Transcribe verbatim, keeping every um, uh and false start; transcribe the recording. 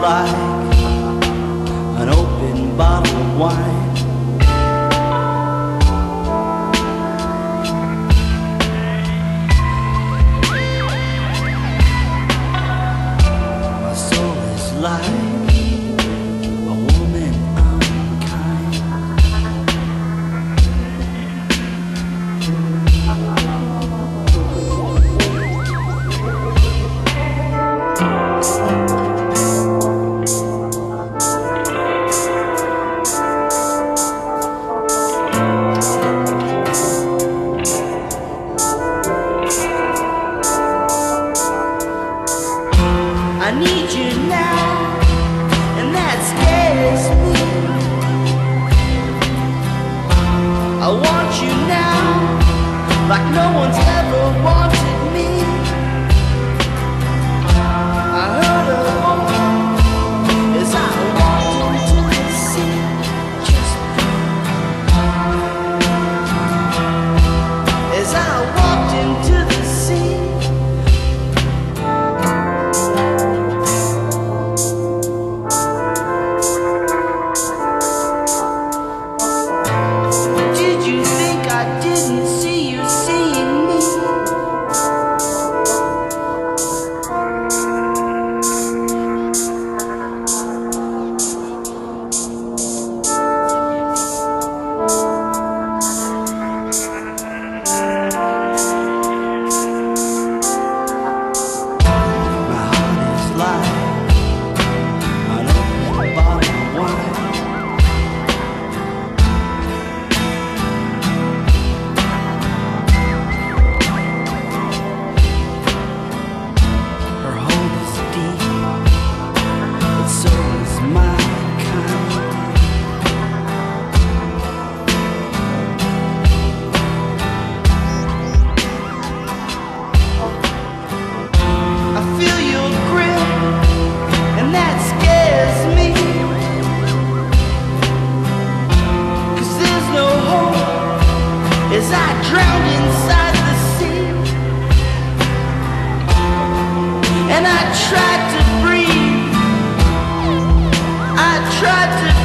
like an open bottle of wine. My soul is like a woman unkind. I need you now, and that scares me. I want you now, like no one's ever wanted me. I heard a woman as I walked into the sea, just as I walked into the sea. I didn't see you seeing me. My heart is like an open bottle of wine. As I drowned inside the sea, and I tried to breathe, I tried to